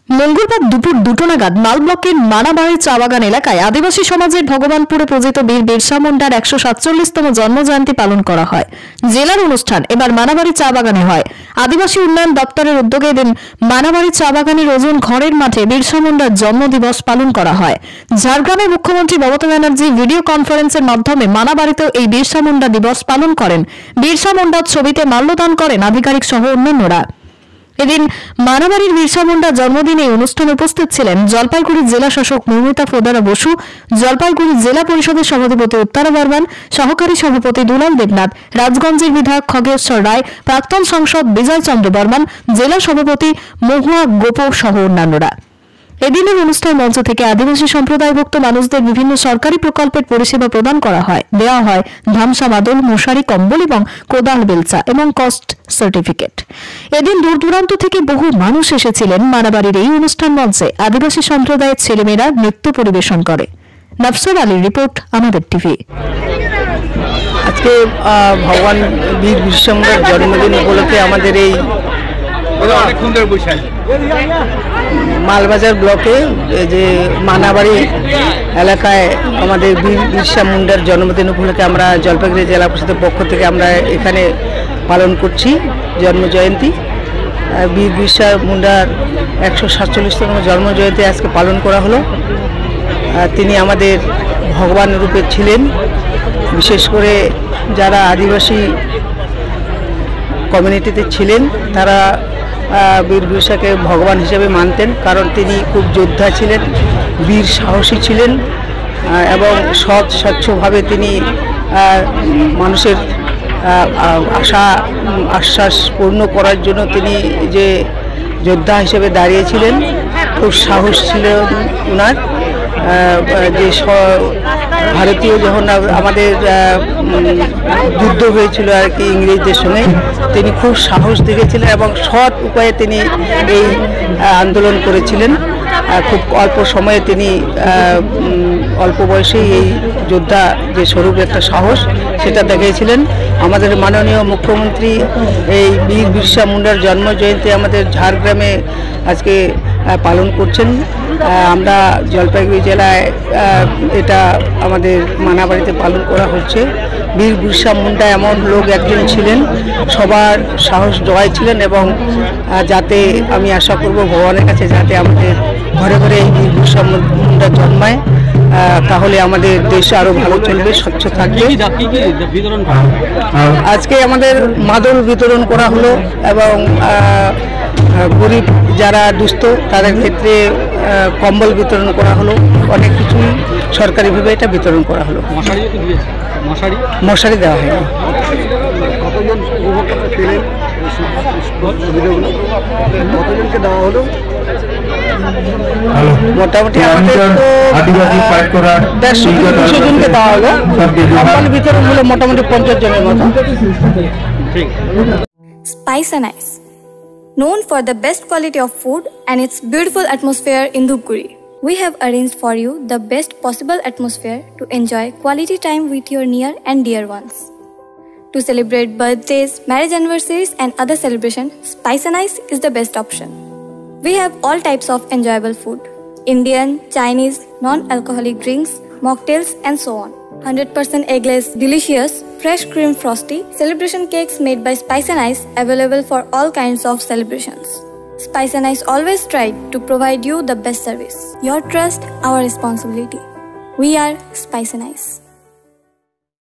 মঙ্গলবার দুপুর 2টা নাগাদ মাল ব্লকের মানাবাড়ি চা বাগান এলাকায় আদিবাসী সমাজের ভগবানপুরে পূজিত বীর বিরসা মুন্ডার 147তম জন্মজয়ন্তী পালন করা হয়। জেলার অনুষ্ঠান এবার মানাবাড়ি চা বাগানে হয়। আদিবাসী উন্নয়ন দপ্তরের উদ্যোগে এদিন মানাবাড়ি চা বাগানের ওজন ঘরের মাঠে বিরসা মুন্ডার জন্মদিবস পালন করা হয়। ঝাড়গ্রামে মুখ্যমন্ত্রী মমতা ব্যানার্জি ভিডিও কনফারেন্সের মাধ্যমে মানাবাড়িতেও এই বিরসা মুন্ডা দিবস পালন করেন। বিরসা মুন্ডার ছবিতে মাল্যদান করেন আধিকারিক সহ অন্যান্যরা। এদিন মানাবাড়ির বিরসা মুন্ডা জন্মদিনে অনুষ্ঠানে উপস্থিত ছিলেন জলপাইগুড়ি জেলা শাসক মৌমিতা ফোদারা বসু, জলপাইগুড়ি জেলা পরিষদের সভাপতি উত্তরা বর্মন, সহকারী সভাপতি দুলাল দেবনাথ, রাজগঞ্জের বিধায়ক খগেশ্বর রায়, প্রাক্তন সাংসদ বিজয় চন্দ্র বর্মন, জেলা সভাপতি মহুয়া গোপ সহ অন্যান্যরা। এদিনের অনুষ্ঠান মঞ্চ থেকে আদিবাসী সম্প্রদায়ভুক্ত মানুষদের বিভিন্ন সরকারি প্রকল্পের পরিষেবা প্রদান করা হয়। দেওয়া হয় ধামসা মাদল, মশারি, কম্বল এবং কোদাল বেলচা এবং কস্ট সার্টিফিকেট। এদিন দূর দূরান্ত থেকে বহু মানুষ এসেছিলেন মানাবাড়ির এই অনুষ্ঠান মঞ্চে। আদিবাসী সম্প্রদায়ের ছেলেমেয়েরা নৃত্য পরিবেশন করে। নফসর আলীর রিপোর্ট, আমাদের টিভি। আজকে ভগবান বীর বিরসা মুন্ডার জন্মদিন উপলক্ষে আমাদের এই মালবাজার ব্লকে যে মানাবাড়ি এলাকায় আমাদের বীর বিরসা মুন্ডার জন্মদিন উপলক্ষে আমরা জলপাইগুড়ি জেলা পরিষদের পক্ষ থেকে আমরা এখানে পালন করছি জন্মজয়ন্তী। বীর বিরসা মুন্ডার 147তম জন্মজয়ন্তী আজকে পালন করা হলো। তিনি আমাদের ভগবান রূপে ছিলেন। বিশেষ করে যারা আদিবাসী কমিউনিটিতে ছিলেন তারা বীর বিরসাকে ভগবান হিসেবে মানতেন, কারণ তিনি খুব যোদ্ধা ছিলেন, বীর সাহসী ছিলেন এবং সৎ স্বচ্ছভাবে তিনি মানুষের আশা আশ্বাস পূর্ণ করার জন্য তিনি যে যোদ্ধা হিসেবে দাঁড়িয়েছিলেন। খুব সাহস ছিল ওনার। যে ভারতীয় যখন আমাদের যুদ্ধ হয়েছিল আর কি ইংরেজদের সঙ্গে, তিনি খুব সাহস দেখিয়েছিলেন এবং সৎ উপায়ে তিনি এই আন্দোলন করেছিলেন। খুব অল্প সময়ে তিনি অল্প বয়সেই এই যোদ্ধা যে স্বরূপ একটা সাহস সেটা দেখিয়েছিলেন। আমাদের মাননীয় মুখ্যমন্ত্রী এই বীর বিরসা মুন্ডার জন্মজয়ন্তী আমাদের ঝাড়গ্রামে আজকে পালন করছেন। আমরা জলপাইগুড়ি জেলায় এটা আমাদের মানাবাড়িতে পালন করা হচ্ছে। বীর বিরসা মুন্ডা এমন লোক একজন ছিলেন, সবার সাহস জয় ছিলেন এবং যাতে আমি আশা করব ভগবানের কাছে যাতে আমাদের ঘরে ঘরে এই বীর বিরসা মুন্ডা জন্মায়, তাহলে আমাদের দেশ আরো ভালো চলবে, স্বচ্ছ থাকবে। আজকে আমাদের মাদল বিতরণ করা হলো এবং গরিব যারা দুস্থ তাদের ক্ষেত্রে কম্বল বিতরণ করা হলো। অনেক কিছুই সরকারিভাবে এটা বিতরণ করা হলো। মশারি দেওয়া হয়। মোটামুটি আমাদের তো 150-200 জনকে দেওয়া হলো। কম্বল বিতরণ হলো মোটামুটি 50 জনের মতো। Spice&Ice, known for the best quality of food and its beautiful atmosphere in Dhupguri. We have arranged for you the best possible atmosphere to enjoy quality time with your near and dear ones. To celebrate birthdays, marriage anniversaries and other celebrations, Spice&Ice is the best option. We have all types of enjoyable food: Indian, Chinese, non-alcoholic drinks, mocktails and so on. 100% eggless, delicious, fresh cream frosty, celebration cakes made by Spice&Ice available for all kinds of celebrations. Spice&Ice always tried to provide you the best service. Your trust, our responsibility. We are Spice&Ice.